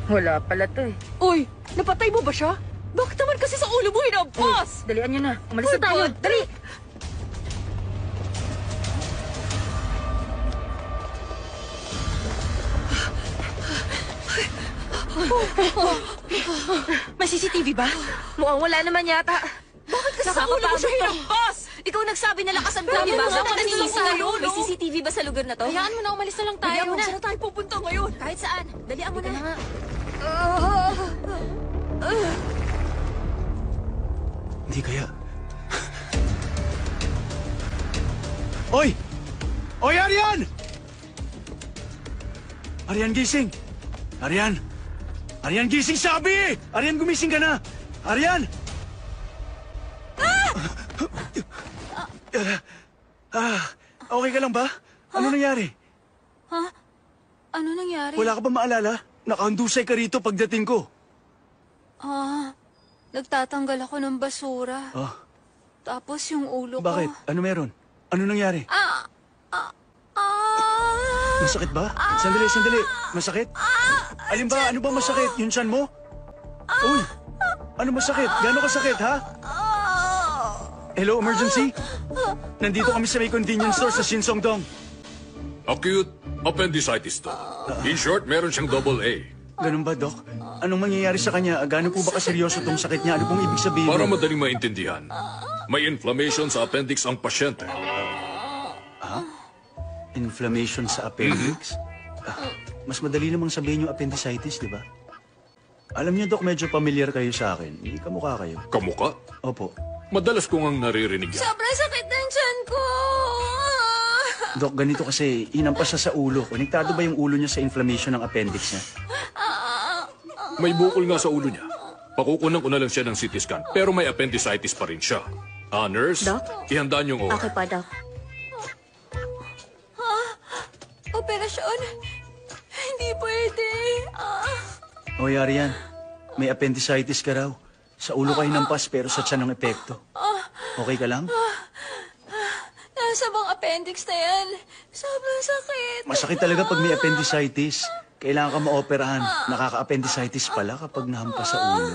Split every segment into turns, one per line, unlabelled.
Wala pala to eh.
Uy, napatay mo ba siya? Bakit naman kasi sa ulo mo hinampas?
Dalian nyo na. Umalis na tayo. Dali!
May CCTV ba?
Mukhang wala naman yata.
Bakit kasi sa ulo mo siya hinampas?
Ikaw nagsabi na lakas ang
Pero
diba?
ano
Saan ka
naman
nangingisay?
tayo, no?
May CCTV ba sa lugar na to?
Hayaan mo na, umalis na lang tayo.
Dalian mo na.
Saan na tayo pupunta ngayon?
Kahit saan. Dalian mo na.
nga.
Hindi kaya. Oy! Oy, Arian! Arian, gising! Arian! Arian, gising sabi! Arian, gumising ka na! Arian! Okay ka lang ba? Ano nangyari?
Ha? Ano nangyari?
Wala ka ba maalala? Nakahandusay ka rito pagdating ko.
Nagtatanggal ako ng basura. Tapos yung ulo ko...
Bakit? Ano meron? Ano nangyari? Masakit ba? Sandali. Masakit? Alin ba? Ano ba masakit? Yung tiyan mo? Uy! Ano masakit? Gano'n kasakit, ha? Hello, emergency? Nandito kami sa may convenience store sa Geumsagong.
Acute appendicitis to. In short, meron siyang double A.
Ganun ba, Doc? Anong mangyayari sa kanya? Gano'n po ba kaseryoso tong sakit niya? Ano pong ibig sabihin?
Para madaling maintindihan, may inflammation sa appendix ang pasyente.
Inflammation sa appendix? Mas madali namang sabihin yung appendicitis, di ba? Alam niyo, Doc, medyo familiar kayo sa akin. Hindi kamukha kayo.
Kamuka?
Opo.
Madalas kong ang naririnig yan.
Sobrang sakit ng tiyan ko!
Doc, ganito kasi, hinampas siya sa ulo. Konektado ba yung ulo niya sa inflammation ng appendix niya?
May bukol nga sa ulo niya. Pakukunan ko na lang siya ng CT scan, pero may appendicitis pa rin siya. Nurse,
Doc?
ihandaan yung OR.
Okay pa, Doc.
Operasyon? Hindi pwede.
Oy, Arian, may appendicitis ka raw. Sa ulo ka hinampas pero sa tiyan ang epekto. Okay ka lang?
Nasa bang appendix na yan? Sobrang sakit.
Masakit talaga pag may appendicitis. Kailangan ka maoperahan. Nakaka-appendicitis pala kapag nahampas sa ulo.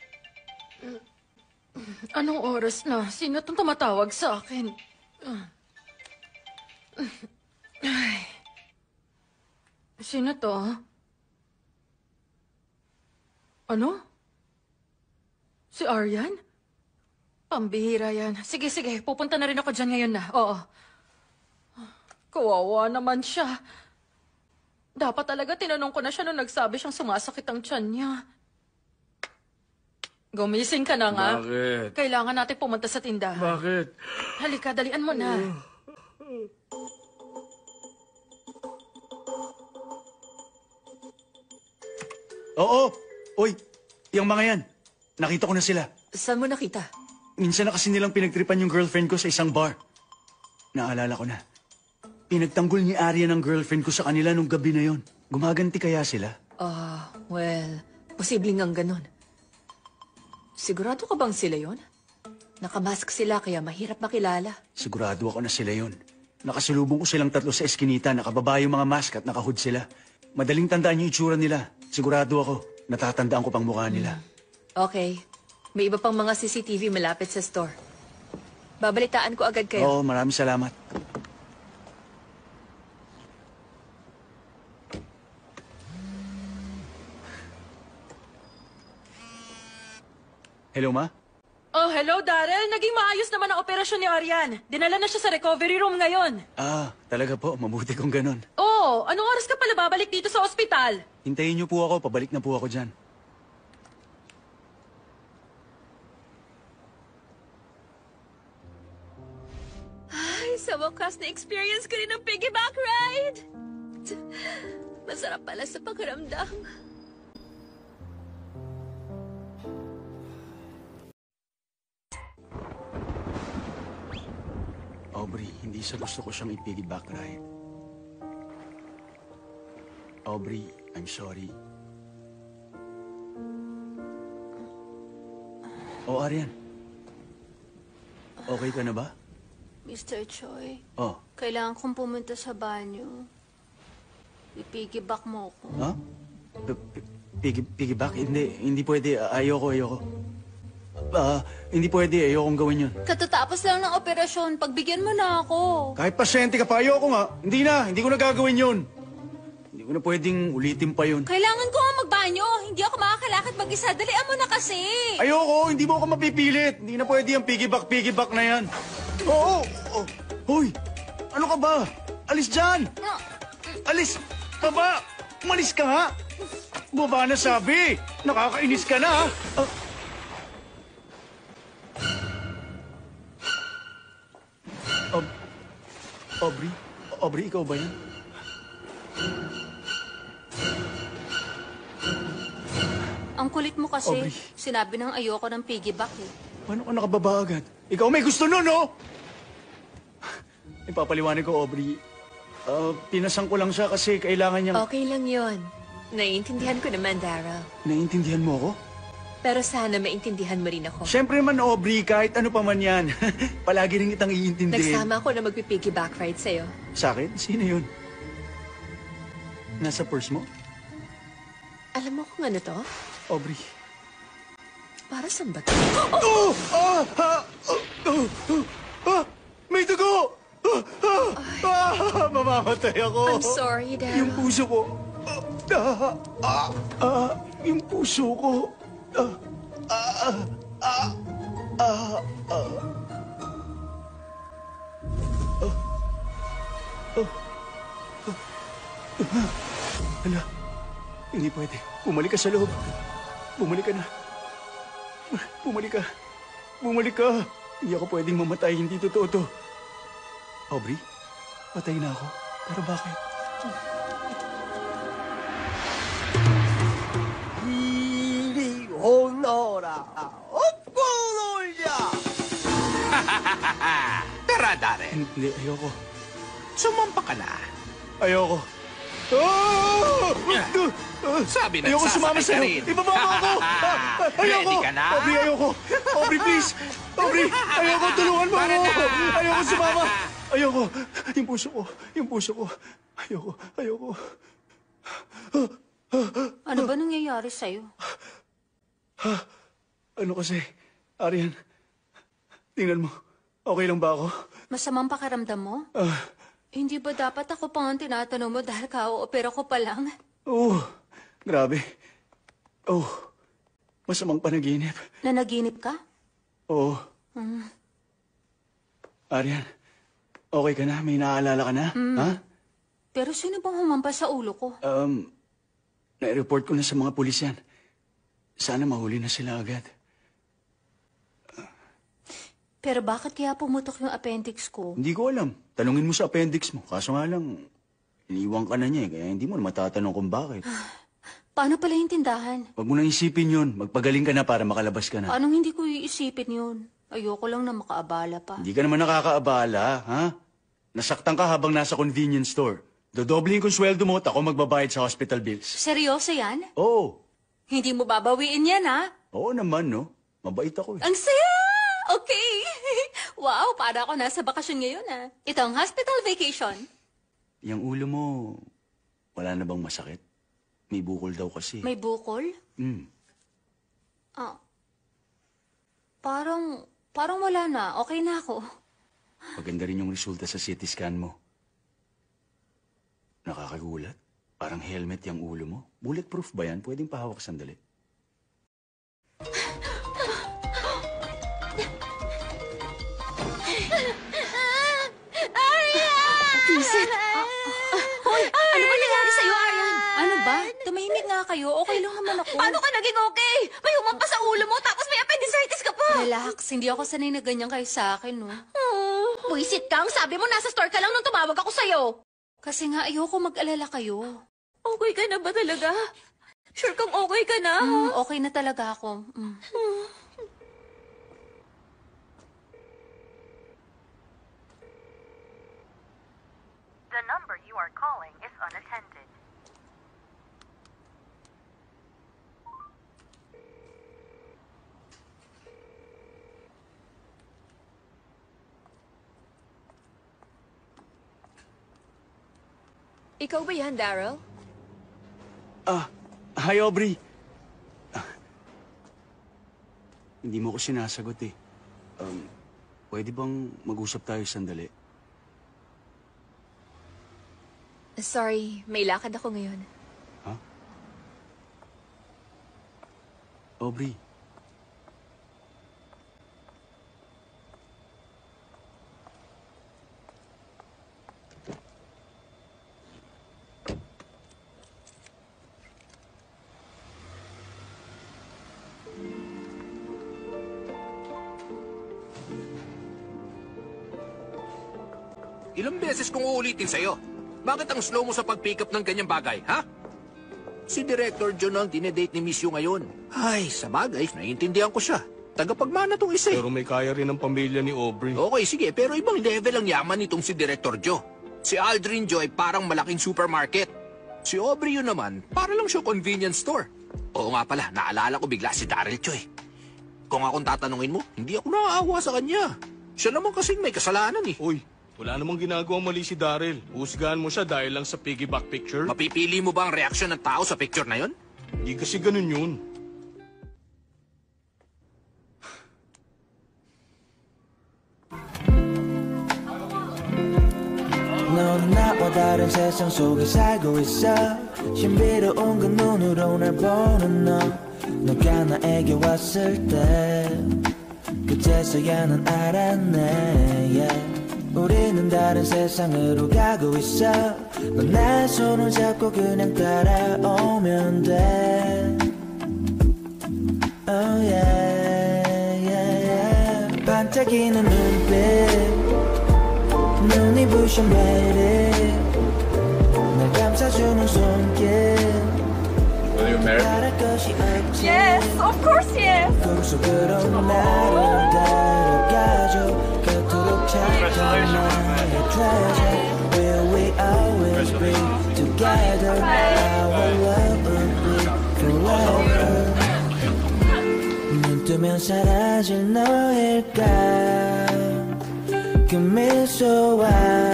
Anong oras na? Sino itong tumatawag sa akin? Ay. Sino to? Ano? Si Aryan? Pambihira yan. Sige, pupunta na rin ako dyan ngayon na. Oo. Kawawa naman siya. Dapat talaga tinanong ko na siya nung nagsabi siyang sumasakit ang tiyan niya. Gumising ka na nga.
Bakit?
Kailangan natin pumunta sa tindahan.
Bakit?
Halika, dalian mo na.
Oo! Oy, yung mga yan. Nakita ko na sila.
Saan mo nakita?
Minsan na kasi nilang pinagtripan yung girlfriend ko sa isang bar. Naalala ko na. Pinagtanggol ni Arya ng girlfriend ko sa kanila nung gabi na yon. Gumaganti kaya sila?
Well, posibleng ang ganun. Sigurado ka bang sila yon? Nakamask sila kaya mahirap makilala.
Sigurado ako na sila yon. Nakasulubong ko silang tatlo sa eskinita, nakababa yung mga mask at nakahood sila. Madaling tandaan yung itsura nila. Sigurado ako, natatandaan ko pang mukha nila.
Okay. May iba pang mga CCTV malapit sa store. Babalitaan ko agad kayo.
Oo, maraming salamat. Hello, Ma?
Oh, hello, Daryl. Naging maayos naman ang operasyon ni Aryan. Dinala na siya sa recovery room ngayon.
Talaga po. Mabuti kung ganun.
Oh, anong oras ka pala babalik dito sa ospital?
Hintayin niyo po ako. Pabalik na po ako dyan.
Ay, sa wakas na-experience ko rin ang piggyback ride. Masarap pala sa pakiramdam.
Aubrey, hindi sa gusto ko siyang i-piggyback ride. Aubrey, I'm sorry. Oh, Aryan. Okay ka na ba?
Mr. Choi,
Oh.
kailangan kong pumunta sa banyo. I-piggyback mo ko.
Ha? Piggyback? Hindi pwede. Ayoko. Hindi pwede. Ayokong gawin yun.
Katatapos lang ng operasyon. Pagbigyan mo na ako.
Kahit pasyente ka pa, ayoko nga. Hindi ko na gagawin yun. Hindi ko na pwedeng ulitin pa yun.
Kailangan ko nga magbanyo. Hindi ako makakalakad mag-isa. Dalian mo na kasi.
Ayoko, hindi mo ako mapipilit. Hindi na pwede yung piggyback na yan. Oo! Hoy! Ano ka ba? Alis dyan! Alis! Baba! Umalis ka ha! Baba na sabi! Nakakainis ka na ha! Aubrey, ikaw ba yan?
Ang kulit mo kasi.
Aubrey.
Sinabi ng ayoko ng piggyback eh.
Paano ka nakababa agad? Ikaw may gusto nun, no? Ipapaliwanag ko, Aubrey. Pinasang ko lang siya kasi kailangan niyang...
Okay lang yon. Naiintindihan ko naman, Daryl.
Naiintindihan mo ako?
Pero sana maintindihan mo rin ako.
Siyempre man, Aubrey, kahit ano pa man yan. Palagi rin kitang iintindihin.
Nagsama ako na magpipiggyback ride sa'yo.
Sa akin? Sino yun? Nasa purse mo?
Alam mo kung ano to?
Aubrey.
Para saan ba to?
May dugo! Mamamatay ako!
I'm sorry, Daryl.
Yung puso ko. Yung puso ko. Hala, hindi pwede. Bumalik ka sa loob. Bumalik ka na. Bumalik ka. Hindi ako pwedeng mamatay. Hindi totoo to. Aubrey, patay na ako. Pero bakit?
이리 오너라 업고 놀자.
Tara, Darren.
Hindi, ayoko.
Sumampa ka na.
Ayoko. Ah!
Sabi na
Ayoko sumama
sasakay ka
sa'yo.
rin.
Ibaba mo ako. Ayoko.
Ready ka na?
Aubrey, ayoko. Aubrey, please. Aubrey, ayoko. Tulungan mo
Para
ako.
na.
Ayoko sumama. Ayoko. Yung puso ko. Ayoko.
Ano ba nangyayari sa'yo?
Ano kasi, Arian, tingnan mo. Okay lang ba ako?
Masamang pakiramdam mo? Hindi ba dapat ako pang ang tinatanong mo dahil ka-opera ko pa lang?
Grabe. Masamang panaginip.
Nanaginip ka?
Oo. Arian, okay ka na? May naaalala ka na? Ha?
Pero sino bang humampas sa ulo ko?
Na-report ko na sa mga pulis yan. Sana mahuli na sila agad.
Pero bakit kaya pumutok yung appendix ko?
Hindi ko alam. Tanungin mo sa appendix mo. Kaso nga lang, iniwan ka na niya eh. Kaya hindi mo na matatanong kung bakit.
Paano pala yung tindahan?
Huwag mo nang isipin yun. Magpagaling ka na para makalabas ka na.
Paanong hindi ko iisipin yun? Ayoko lang na makaabala pa.
Hindi ka naman nakakaabala, ha? Nasaktan ka habang nasa convenience store. Dodoblihin kong sweldo mo at ako magbabayad sa hospital bills.
Seryoso yan?
Oo.
Hindi mo babawiin yan, ha?
Oo naman, no? Mabait ako eh.
Ang saya! Okay! Wow, para ako nasa bakasyon ngayon, ha? Ito ang hospital vacation.
Yung ulo mo, wala na bang masakit? May bukol daw kasi.
May bukol? Parang wala na. Okay na ako.
Maganda rin yung resulta sa CT scan mo. Nakakagulat. Parang helmet yung ulo mo. Bulletproof ba yan? Pwedeng pahawak sandali.
Visit! Hoy! Ano ba nangyari sa'yo, Aryan? Ano ba? Tumahimik nga kayo. Okay lang naman ako.
Paano ka naging okay? May humampas sa ulo mo tapos may appendicitis ka pa.
Relax. Hindi ako sanay na ganyan kayo sa akin, no?
Buisit ka. Ang sabi mo nasa store ka lang nung tumawag ako sa'yo.
Kasi nga ayoko mag-alala kayo.
Okay ka na ba talaga? Sure kang okay ka na?
Okay na talaga ako.
The number you are calling is unattended.
Ikaw ba yan, Daryl?
Hi, Aubrey. Hindi mo ko sinasagot eh. Pwede bang mag-usap tayo sandali?
Sorry, may lakad ako ngayon.
Ha? Aubrey.
Ilang beses kong uulitin sa'yo. Bakit ang slow mo sa pag-pick up ng ganyang bagay, ha? Si Director John ang dinedate ni Miss Yu ngayon. Ay, sa bagay, naiintindihan ko siya. Tagapagmana tong isa eh.
Pero may kaya rin ang pamilya ni Aubrey.
Okay, sige, pero ibang level ang yaman nitong si Director Joe. Si Aldrin Joe ay parang malaking supermarket. Si Aubrey yun naman, para lang siya convenience store. Oo nga pala, naalala ko bigla si Daryl Joe eh. Kung akong tatanungin mo, hindi ako naaawa sa kanya. Siya naman kasing may kasalanan eh.
Uy, wala namang ginagawang mali si Daryl. Husgahan mo siya dahil lang sa piggyback picture.
Mapipili mo ba ang reaksyon ng tao sa picture na yon?
Hindi kasi ganun yun.
넌 나와 다른 세상 속에 살고 있어 신비로운 그 눈으로 날 보는 너 너가 나에게 왔을 때 그제서야 난 알았네 yeah. 우리는 다른 세상으로 가고 있어 넌 내 손을 잡고 그냥 따라오면 돼 Oh yeah, yeah, yeah. 반짝이는 눈빛 눈이 부신 매일 날 감싸주는 손길
Will you marry?
말할 것이 없지
Yes, of course, yes.
꿈속으로 나를 데려가줘 그토록 찾던 나의 treasure Will we always be together Our love will be forever 눈 뜨면 사라질 너일까 그 미소와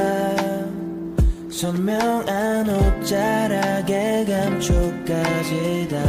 선명한 옷자락의 감촉까지 다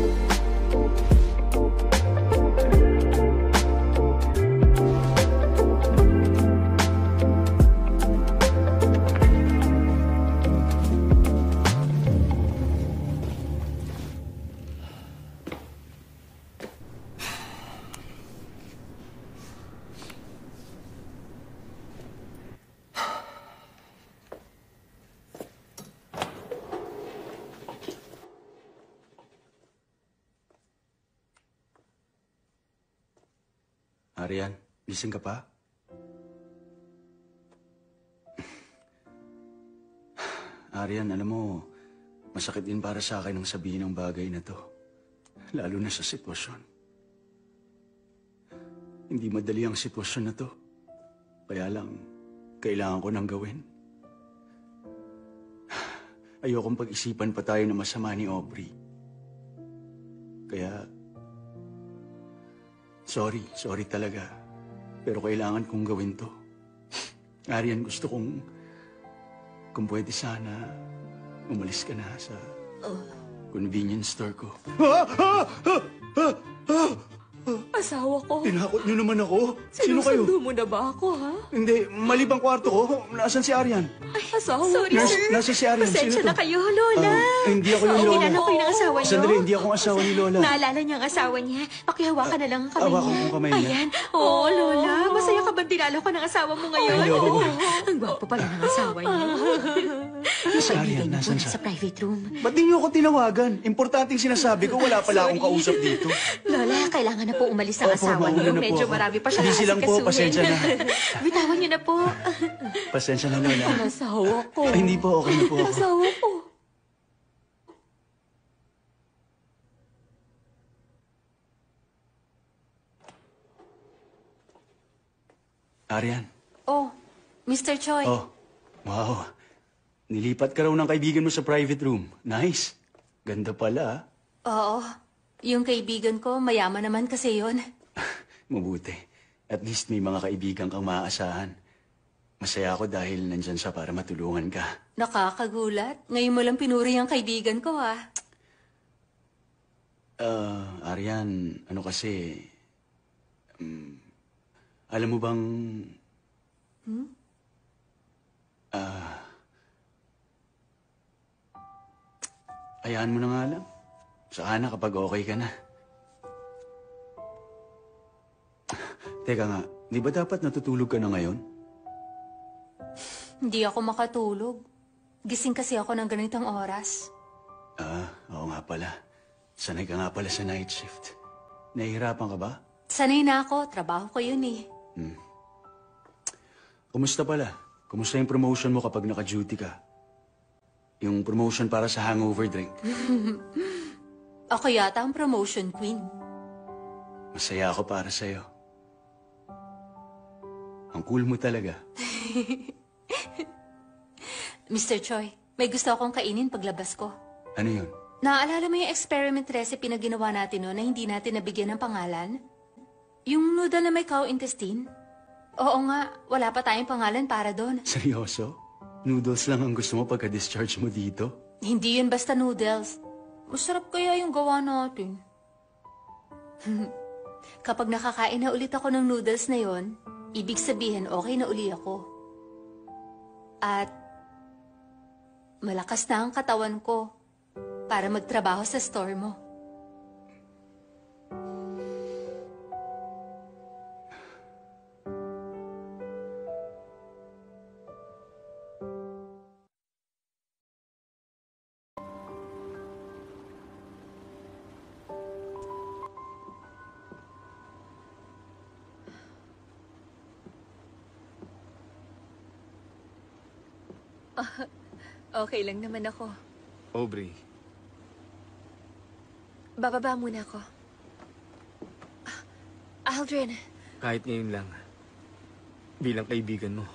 Arian, gising ka pa? Arian, alam mo, masakit din para sa akin ang sabihin ng bagay na to. Lalo na sa sitwasyon. Hindi madali ang sitwasyon na to. Kaya lang, kailangan ko nang gawin. Ayokong pag-isipan pa tayo na masama ni Aubrey. Kaya, sorry talaga. Pero kailangan kong gawin to. Arian, gusto kong, kung pwede sana, umalis ka na sa convenience store ko.
Asawa ko.
Tinakot niyo naman ako. Sino kayo?
Sinusundo mo na ba ako, ha?
Hindi, mali bang kwarto ko? Nasaan si Arian?
Asawa.
Sorry,
Nurse,
sir.
nasa si Arian.
Pasensya
Sino
na
to?
kayo, Lola.
Hindi ako yung Lola.
Kilala ko yung asawa niyo.
Sandali, hindi ako ang asawa ni Lola.
Naalala niya ang asawa niya. Pakihawakan na lang ang kamay
Hawakan
niya.
ko ang kamay niya.
Ayan. Oo, Lola. Masaya ka ba dinalo ka ng asawa mo ngayon?
Ay, oo.
Ang gwapo pala ng asawa niya.
Si Arian, nasan
Sa
siya?
private room.
Ba't di niyo ako tinawagan? Importanteng sinasabi ko, wala pala akong kausap dito.
Lola, kailangan na po umalis ang
Opo,
asawa
mauna
niyo.
na po
Medyo
ako.
marami pa siya
Busy lang po, pasensya na.
Bitawan niyo na po.
Pasensya na, Lola.
Ang asawa ko.
Ay, hindi po, okay na po ako.
Asawa ko.
Arian.
Oh, Mr. Choi.
Oh, wow. Nilipat ka raw ng kaibigan mo sa private room. Nice. Ganda pala,
Oo. Yung kaibigan ko, mayaman naman kasi yon.
Mabuti. At least may mga kaibigan kang maaasahan. Masaya ako dahil nandyan siya para matulungan ka.
Nakakagulat. Ngayon mo lang pinuri ang kaibigan ko, ah.
Arian, ano kasi, Alam mo bang... Hayaan mo na nga lang. Saka na kapag okay ka na. Teka nga, di ba dapat natutulog ka na ngayon?
Hindi ako makatulog. Gising kasi ako ng ganitong oras.
Oo nga pala. Sanay ka nga pala sa night shift. Nahihirapan ka ba?
Sanay na ako. Trabaho ko yun eh.
Kumusta pala? Kumusta yung promotion mo kapag naka-duty ka? Yung promotion para sa hangover drink.
Ako yata ang promotion queen.
Masaya ako para sa'yo. Ang cool mo talaga.
Mr. Choi, may gusto akong kainin paglabas ko.
Ano yun?
Naaalala mo yung experiment recipe na ginawa natin noon na hindi natin nabigyan ng pangalan? Yung noodle na may cow intestine? Oo nga, wala pa tayong pangalan para doon.
Seryoso? Noodles lang ang gusto mo pagka-discharge mo dito?
Hindi yun basta noodles. Masarap kaya yung gawa natin. Kapag nakakain na ulit ako ng noodles na yon, ibig sabihin okay na uli ako. At malakas na ang katawan ko para magtrabaho sa store mo.
Okay lang naman ako.
Aubrey,
Bababa muna ako. Aldrin,
kahit ngayon lang, bilang kaibigan mo.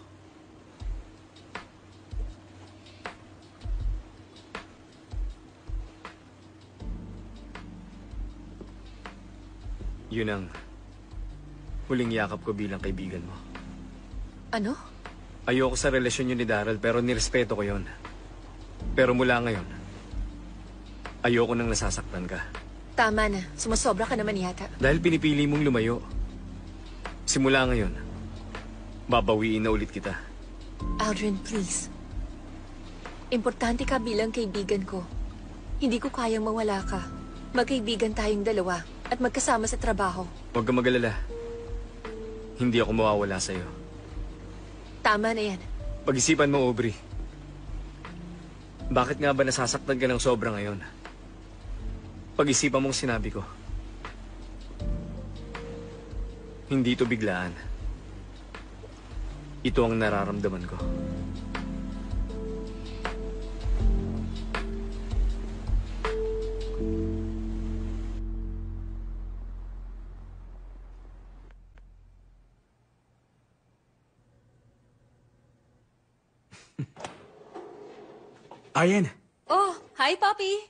Yun ang huling yakap ko bilang kaibigan mo.
ano?
Ayoko sa relasyon yun ni Daryl pero nirespeto ko yun. Pero mula ngayon, ayoko nang nasasaktan ka.
Tama na. Sumasobra ka naman yata.
Dahil pinipili mong lumayo. Simula ngayon, babawiin na ulit kita.
Aldrin, please. Importante ka bilang kaibigan ko. Hindi ko kayang mawala ka. Magkaibigan tayong dalawa at magkasama sa trabaho.
Huwag kang mag-alala. Hindi ako mawawala sa'yo.
Tama na yan.
Pag-isipan mo, Aubrey. Bakit nga ba nasasaktan ka ng sobra ngayon? Pag-isipan mong sinabi ko. Hindi ito biglaan. Ito ang nararamdaman ko.
Aryan,
Oh, hi, Papi.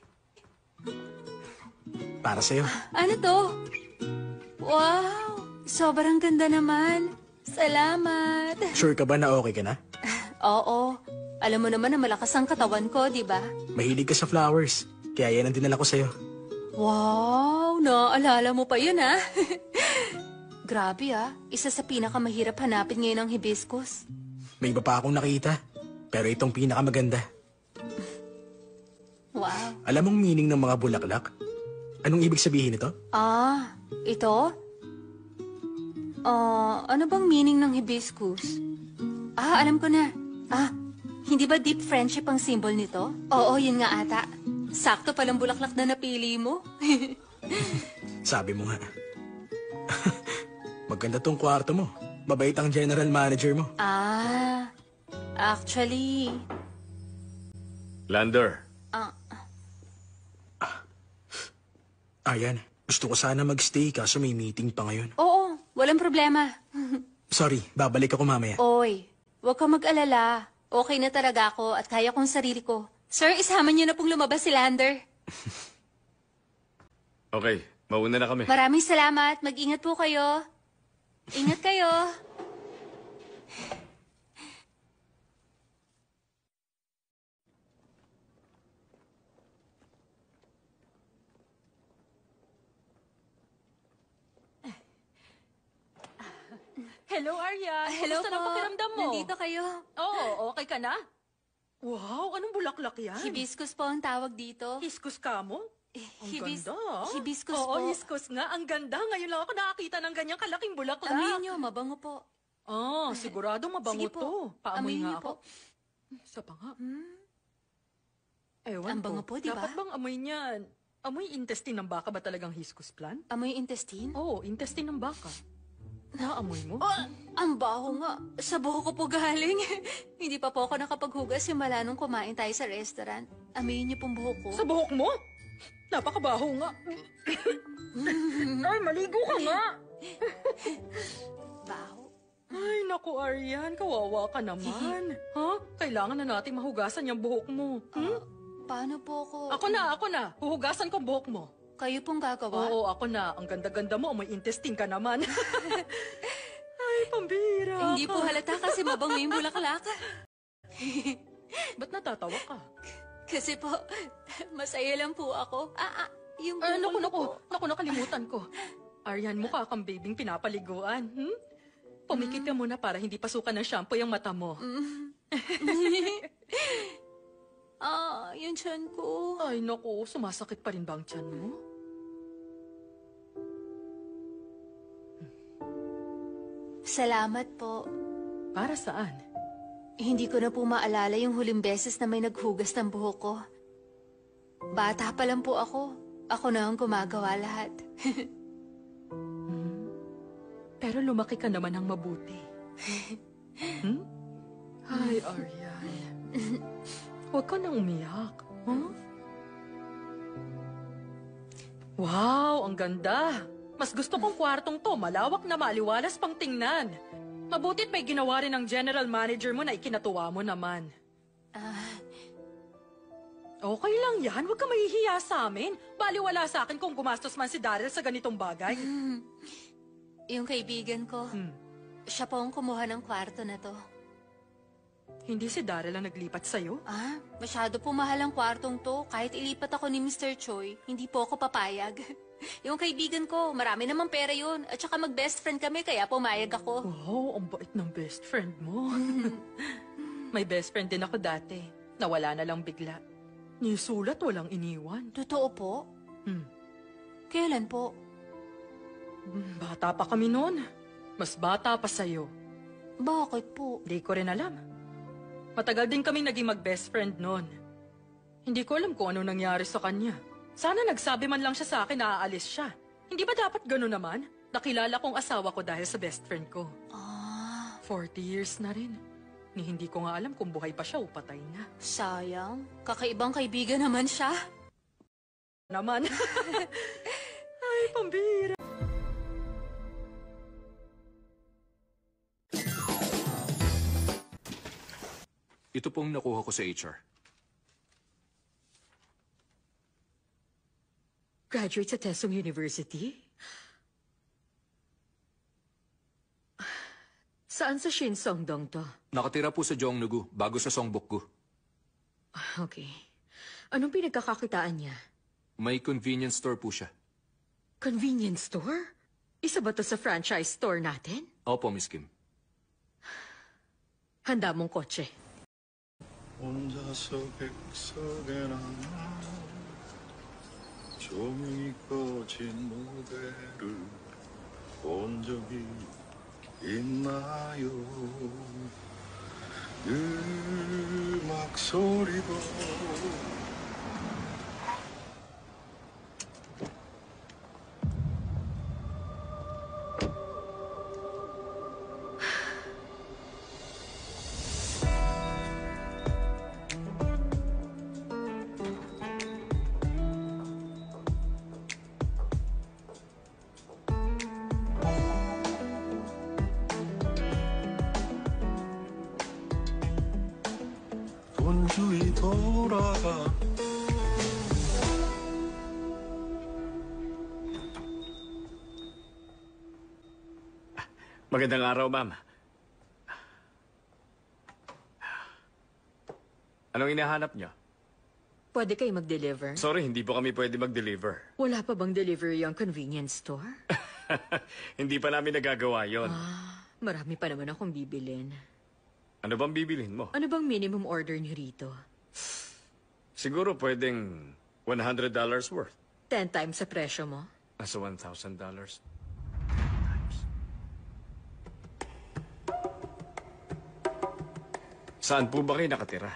para sa'yo.
Ano to? Wow, sobrang ganda naman. Salamat.
Sure ka ba na okay ka na?
Oo, alam mo naman na malakas ang katawan ko, di ba?
Mahilig ka sa flowers. Kaya yan ang dinala ko sa'yo.
Wow, naaalala mo pa yun, ah. Grabe, ah. Isa sa pinakamahirap hanapin ngayon ang hibiscus.
May iba pa akong nakita. Pero itong pinakamaganda.
Wow.
Alam mong meaning ng mga bulaklak? Anong ibig sabihin nito?
Ah, ito? Ano bang meaning ng hibiscus? Ah, alam ko na. Ah, hindi ba deep friendship ang symbol nito? Oo, yun nga ata. Sakto palang bulaklak na napili mo.
Sabi mo nga. Maganda tong kwarto mo. Mabait ang general manager mo.
Ah, actually...
Lander,
Ayan, gusto ko sana magstay kaso may meeting pa ngayon.
Oo, walang problema.
Sorry, babalik ako mamaya.
Oy, huwag kang mag-alala. Okay na talaga ako at kaya kong sarili ko. Sir, isama niyo na pong lumabas si Lander.
okay, mauna na kami.
Maraming salamat. Mag-ingat po kayo. Ingat kayo.
Hello, Aryan.
Hello
Kumusta
po.
na pakiramdam mo?
Nandito kayo.
Oo, okay ka na? Wow, anong bulaklak yan?
Hibiscus po ang tawag dito.
Hibiscus ka mo? Ang ganda.
Hibiscus
Oo,
po.
hibiscus nga. Ang ganda. Ngayon lang ako nakakita ng ganyang kalaking bulaklak.
Amoy nyo, mabango po.
Sigurado mabango
Sige po.
to. Paamoy
Amoy
nga
niyo
ako.
po.
Isa pa nga. Ewan
Ang bango po, di ba?
Dapat bang amoy niyan? Amoy intestine ng baka ba talagang hibiscus plant?
Amoy intestine?
Oo, intestine ng baka. Naamoy mo?
Ang baho nga. Sa buho ko po galing. Hindi pa po ako nakapaghugas simula nung kumain tayo sa restaurant. Amoy niyo pong buho ko.
Sa buhok mo? Napakabaho nga. Ay, maligo ka nga.
Baho.
Ay, naku, Aryan. Kawawa ka naman. Ha? Kailangan na nating mahugasan yung buhok mo.
Paano po ako?
Ako na. Huhugasan ko ang buhok mo.
Kayo pong gagawa?
Oo, ako na. Ang ganda-ganda mo. May intestine ka naman. Ay, pambira.
Hindi po halata kasi mabango yung bulaklak.
Ba't natatawa ka?
Kasi po, masaya lang po ako. Yung bukol
Naku, nakalimutan ko. Aryan, mukha kang babing pinapaliguan. Pumikit ka muna para hindi pasukan ng shampoo yung mata mo.
Yung tiyan ko.
Ay, naku, sumasakit pa rin ba ang tiyan mo?
Salamat po.
Para saan?
Hindi ko na po maalala yung huling beses na may naghugas ng buhok ko. Bata pa lang po ako. Ako na ang gumagawa lahat.
Pero lumaki ka naman ng mabuti. Ay, Aryan. Huwag ka nang umiyak. Wow, ang ganda. Mas gusto kong kwartong to. Malawak na maliwalas pang tingnan. Mabutit may ginawa rin ng general manager mo na ikinatuwa mo naman. Okay lang yan. Huwag ka mahihiya sa amin. Baliwala sa akin kung gumastos man si Daryl sa ganitong bagay.
Yung kaibigan ko, siya po ang kumuha ng kwarto na to.
Hindi si Daryl ang naglipat sa'yo?
Masyado po mahal ang kwartong to. Kahit ilipat ako ni Mr. Choi, hindi po ako papayag. Yung kaibigan ko, marami namang pera yun. At saka mag-best friend kami, kaya pumayag ako.
Wow, ang bait ng best friend mo. May best friend din ako dati. Nawala na lang bigla. Nisulat, walang iniwan.
Totoo po? Kailan po?
Bata pa kami noon. Mas bata pa sa'yo.
Bakit po?
Di ko rin alam. Matagal din kaming naging mag-best friend noon. Hindi ko alam kung ano nangyari sa kanya. Sana nagsabi man lang siya sa akin na aalis siya. Hindi ba dapat gano'n naman? Nakilala kong asawa ko dahil sa best friend ko. 40 years na rin. Ni hindi ko nga alam kung buhay pa siya o patay na.
Sayang. Kakaibang kaibigan naman siya.
Naman. Ay, pambira.
Ito pong nakuha ko sa HR.
Graduate sa Tesong University? Saan sa Shinsongdong to?
Nakatira po sa Jeongnugu, bago sa Songbukgu.
Okay. Anong pinagkakakitaan niya?
May convenience store po siya.
Convenience store? Isa ba to sa franchise store natin?
Opo, Miss Kim.
Handa mong kotse.
혼자서 백석에 남아 조명이 꺼진 무대를 본 적이 있나요? 음악 소리도 본주의 돌아가
Magandang araw, ma'am. Anong hinahanap niyo?
Pwede kayo mag-deliver?
Sorry, hindi po kami pwede mag-deliver.
Wala pa bang delivery ang convenience store?
Hindi pa namin nagagawa yon.
Marami pa naman akong bibilin.
Ano bang bibilhin mo?
Ano bang minimum order niyo rito?
Siguro pwedeng $100 worth.
10 times sa presyo mo?
Nasa $1,000. Saan po ba kayo nakatira?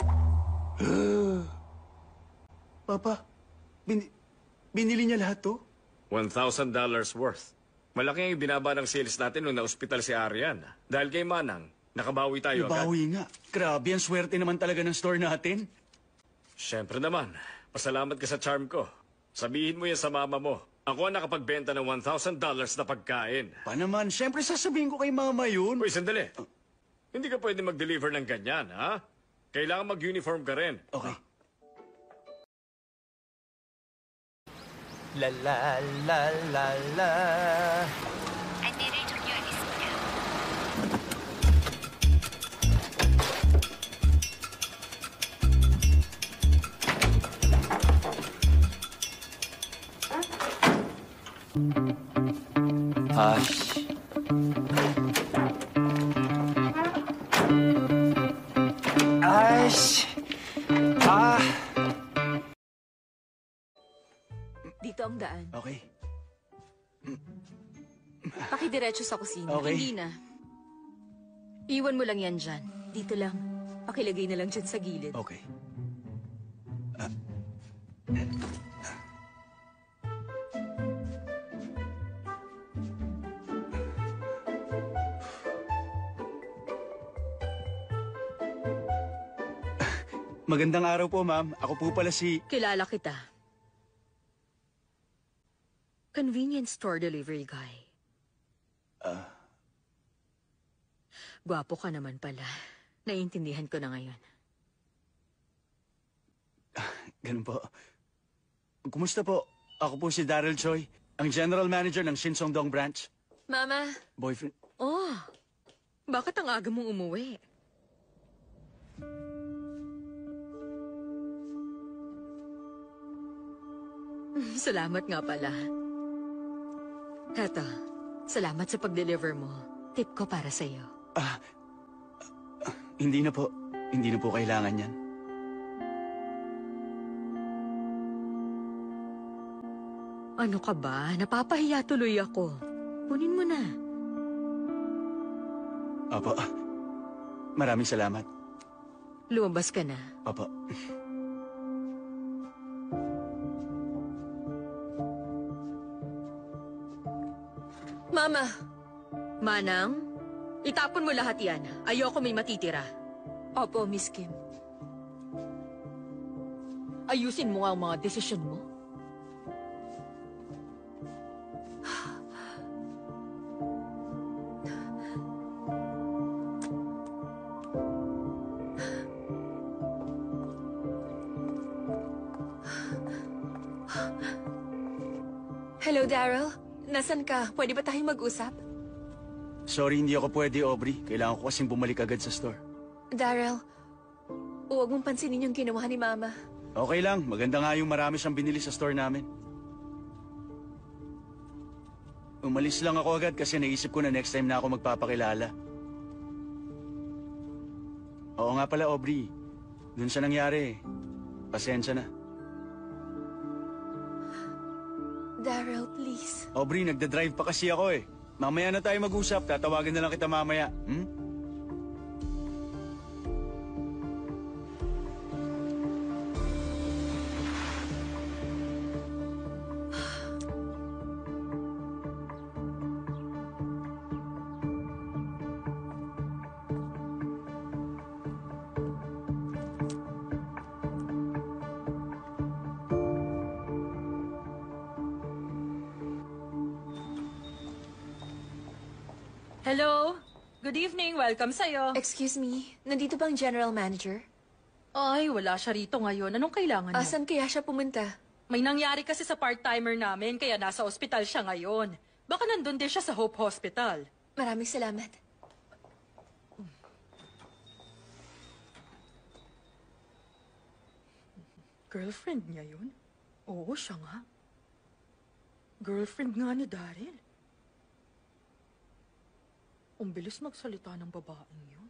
Papa, binili niya lahat to?
$1,000 worth. Malaki ang binaba ng sales natin nung na-ospital si Arian. Dahil kay Manang, nakabawi tayo agad.
Nabawi nga. Grabe, ang swerte naman talaga ng store natin.
Siyempre naman. Pasalamat ka sa charm ko. Sabihin mo yan sa mama mo. Ako ang nakapagbenta ng $1,000 na pagkain.
Pa naman, siyempre sasabihin ko kay mama yun.
Uy, sandali. Hindi ka pwede mag-deliver ng ganyan, ha? Kailangan mag-uniform ka rin.
Okay.
La la la la la.
안내를 종료하겠습니다.
아씨. 아이씨. 아.
Dito ang daan.
Okay.
Pakidiretso sa kusina.
Okay.
Hindi na. Iwan mo lang yan dyan. Dito lang. Pakilagay na lang dyan sa gilid.
Okay. Magandang araw po, ma'am. Ako po pala si...
Kilala kita. Convenience store delivery guy. Gwapo ka naman pala. Naiintindihan ko na ngayon.
Ganun po. Kumusta po? Ako po si Daryl Choi, ang general manager ng Geumsagong branch.
Mama.
Boyfriend.
Oh, bakit ang aga mong umuwi? Salamat nga pala. Heto, salamat sa pag-deliver mo. Tip ko para sa'yo.
Hindi na po. Hindi na po kailangan yan.
Ano ka ba? Napapahiya tuloy ako. Kunin mo na.
Opo. Maraming salamat.
Lumabas ka na.
Opo.
Mama!
Manang, itapon mo lahat yan. Ayoko may matitira.
Opo, Miss Kim. Ayusin mo nga ang mga desisyon mo. Hello, Daryl. Nasaan ka? Pwede ba tayong mag-usap?
Sorry, hindi ako pwede, Aubrey. Kailangan ko kasing bumalik agad sa store.
Daryl, huwag mong pansinin yung ginawa ni Mama.
Okay lang. Maganda nga yung marami siyang binili sa store namin. Umalis lang ako agad kasi naisip ko na next time na ako magpapakilala. Oo nga pala, Aubrey. Dun sa nangyari, pasensya na.
Daryl, please.
Aubrey, nagda-drive pa kasi ako eh. Mamaya na tayo mag-usap. Tatawagan na lang kita mamaya.
Hello? Good evening. Welcome sa'yo.
Excuse me, nandito bang general manager?
Ay, wala siya rito ngayon. Anong kailangan mo?
Asan kaya siya pumunta?
May nangyari kasi sa part-timer namin, kaya nasa ospital siya ngayon. Baka nandun din siya sa Hope Hospital.
Maraming salamat.
Girlfriend niya yun? Oo, siya nga. Girlfriend nga ni Daryl. Ang bilis magsalita ng babaeng yun.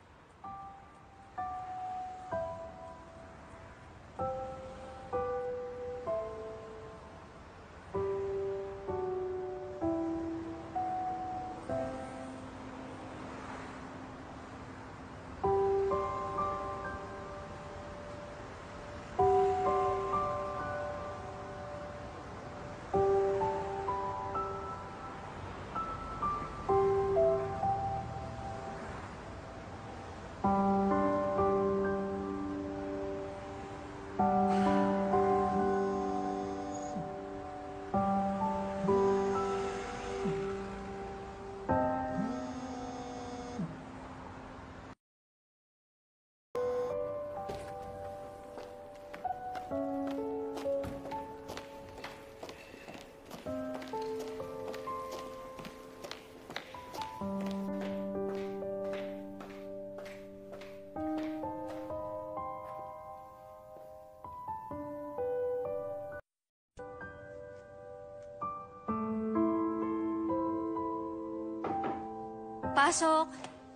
Pasok!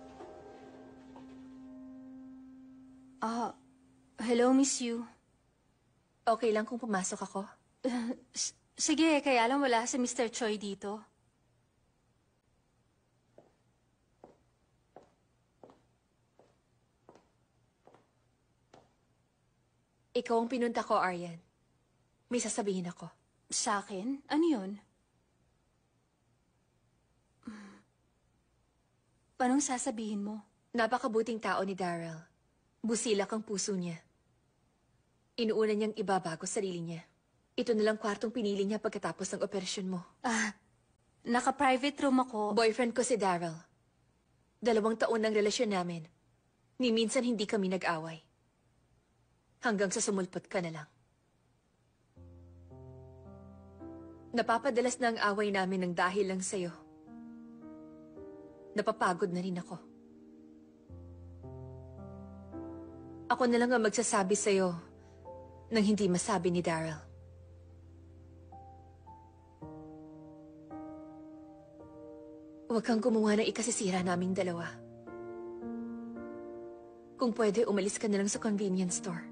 Hello, Miss Yu.
Okay lang kung pumasok ako?
Sige, kaya lang wala si Mr. Choi dito.
Ikaw ang pinunta ko, Aryan. May sasabihin ako.
Sa akin? Ano yun? Anong sasabihin mo?
Napakabuting tao ni Daryl. Busilak ang puso niya. Inuuna niyang ibabago sarili niya. Ito nalang kwartong pinili niya pagkatapos ng operasyon mo.
Naka-private room ako.
Boyfriend ko si Daryl. 2 taon ng relasyon namin. Ni minsan hindi kami nag-away. Hanggang sa sumulpot ka na lang. Napapadalas na ang away namin ng dahil lang sa'yo. Napapagod na rin ako. Ako na lang ang magsasabi sa'yo nang hindi masabi ni Daryl. Huwag kang gumawa ng ikasisira naming dalawa. Kung pwede, umalis ka na lang sa convenience store.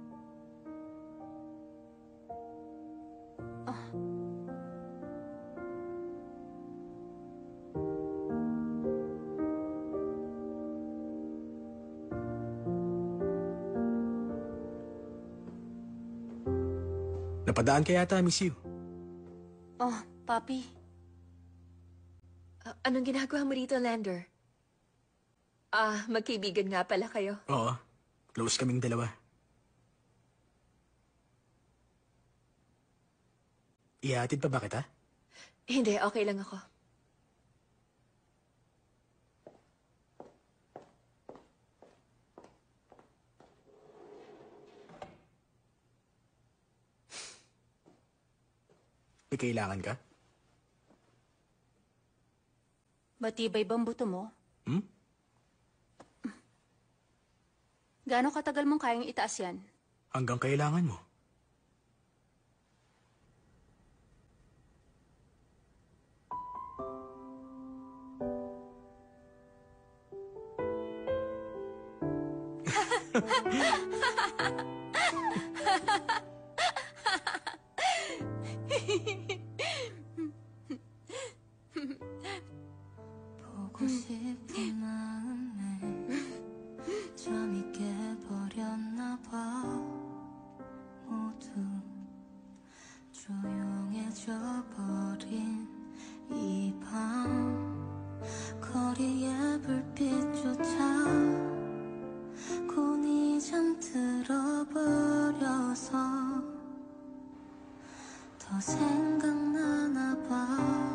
Napadaan ka yata, Miss Yu.
Papi.
Anong ginagawa mo rito, Lander? Magkaibigan nga pala kayo.
Oo. Close kaming dalawa. Ihatid pa ba kita?
Hindi, okay lang ako.
May kailangan ka?
Matibay bang buto mo?
Hmm?
Gaano katagal mong kayang itaas yan?
Hanggang kailangan mo.
보고 싶은 마음에 잠이 깨버렸나 봐. 모두 조용해져 버린 이 밤 거리의 불빛조차 곤히 잠들어 버려서 더 생각나나 봐.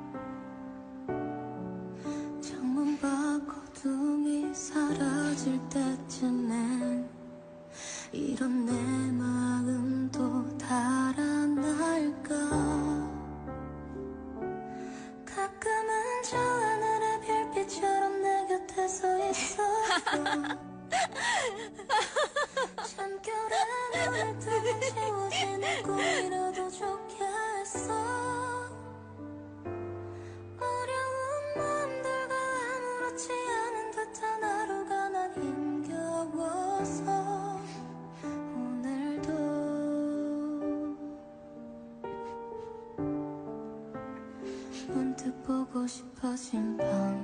창문 밖 어둠이 사라질 때쯤엔 이런 내 마음도 달아날까. 가끔은 저 하늘의 별빛처럼 내 곁에 서 있어도 잠결에 눈을 뜨면 지워지는 꿈이라도 좋겠어. 어려운 마음들과 마신 밤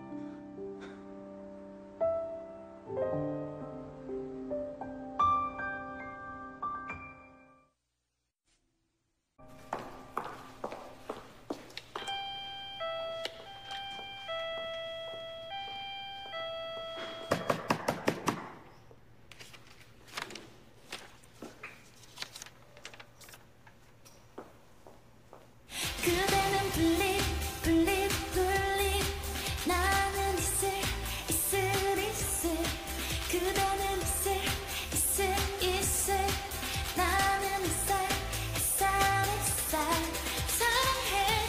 그대는 블립 블립 블립 나는 있을 그대는 있을 나는 있살 사랑해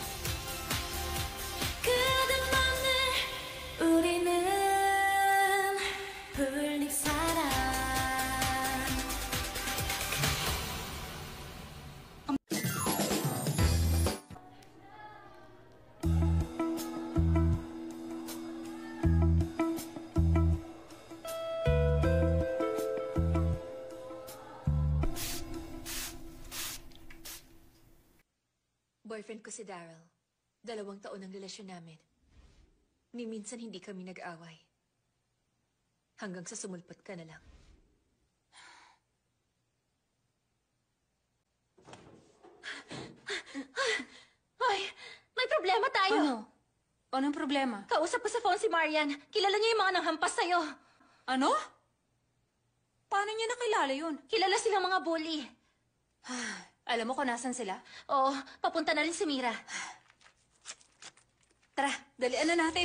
그대만을 우리는 블립 사랑
Boyfriend ko si Daryl. 2 taon ang relasyon namin. Ni minsan hindi kami nag-away. Hanggang sa sumulpot ka na lang.
Hoy, may problema tayo. Ano? Anong problema? Kausap ko sa phone si Marian. Kilala niya yung mga nanghampas sa'yo. Ano? Paano niya nakilala yun? Kilala silang mga bully. Alam mo kung nasan sila? Oo, papunta na rin si Mira. Tara, dalian na natin.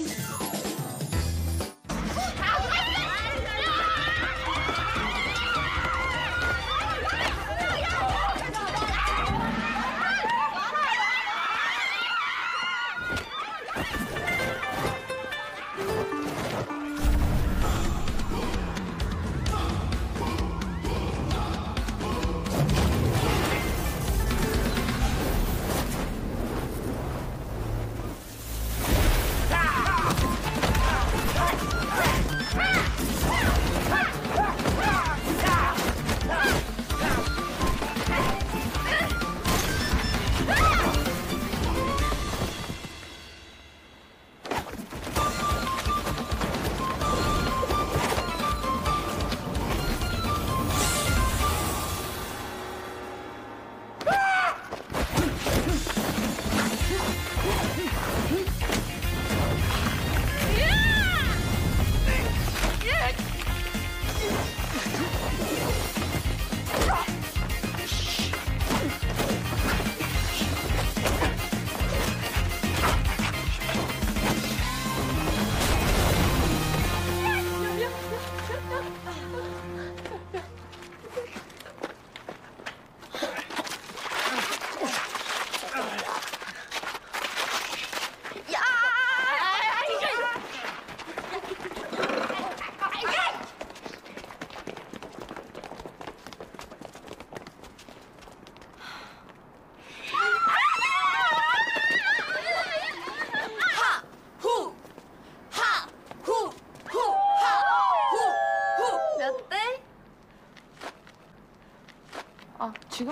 지금?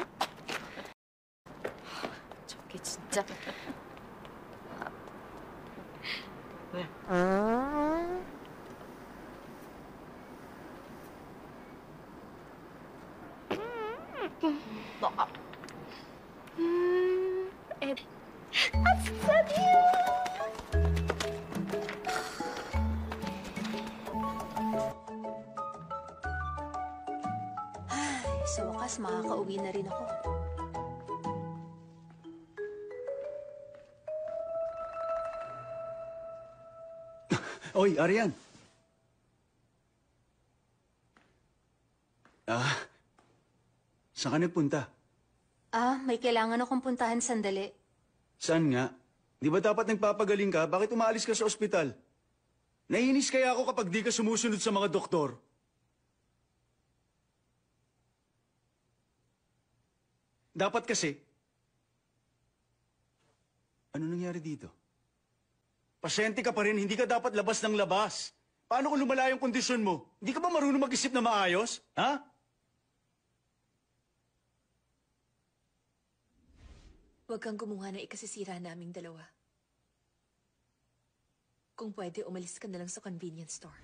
저게 진짜. 네. 너 진짜 귀여워.
Sa wakas, makakauwi na rin ako.
Oy, Arian. Saan ka nagpunta?
May kailangan akong puntahan sandali.
Saan nga? Di ba dapat nagpapagaling ka? Bakit umaalis ka sa ospital? Naiinis kaya ako kapag di ka sumusunod sa mga doktor? Dapat kasi. Ano nangyari dito? Pasyente ka pa rin, hindi ka dapat labas ng labas. Paano kung lumala yung kondisyon mo? Hindi ka ba marunong mag-isip na maayos? Ha?
Huwag kang gumawa na ikasisira naming dalawa. Kung pwede, umalis ka na lang sa convenience store.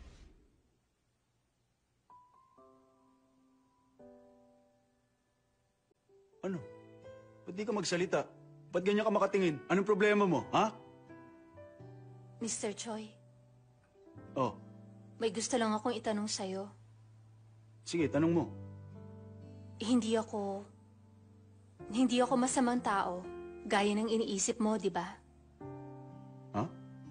Ano? Ba't di ka magsalita? Ba't ganyan ka makatingin? Anong problema mo, ha?
Mr. Choi,
Oh,
may gusto lang akong itanong sa'yo.
sige, tanong mo.
Hindi ako masamang tao, gaya ng iniisip mo, di ba?
Ha?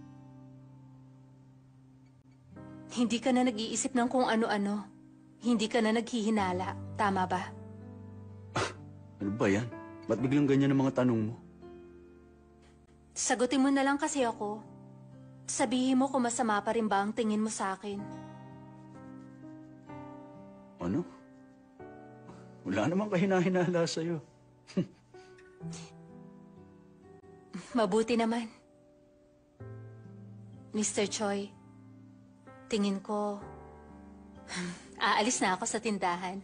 Hindi ka na nag-iisip ng kung ano-ano. Hindi ka na naghihinala, tama ba?
Ano ba yan? Ba't biglang ganyan ang mga tanong mo?
Sagutin mo na lang kasi ako. Sabihin mo kung masama pa rin ba ang tingin mo sa akin.
Ano? Wala namang kahinahinala sa'yo.
Mabuti naman. Mr. Choi, tingin ko, aalis na ako sa tindahan.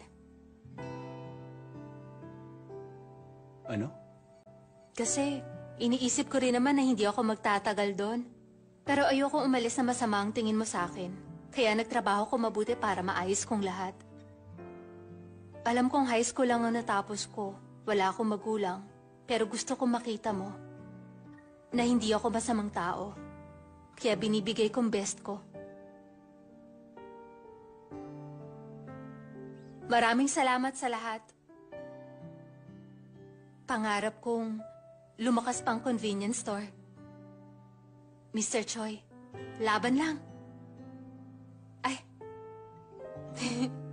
Ano?
Kasi iniisip ko rin naman na hindi ako magtatagal doon. Pero ayoko umalis na masama ang tingin mo sa akin. Kaya nagtrabaho ko mabuti para maayos kong lahat. Alam kong high school lang ang natapos ko. Wala akong magulang. Pero gusto kong makita mo na hindi ako masamang tao. Kaya binibigay kong best ko. Maraming salamat sa lahat. Pangarap kong lumakas pang convenience store. Mr. Choi, laban lang. Ay.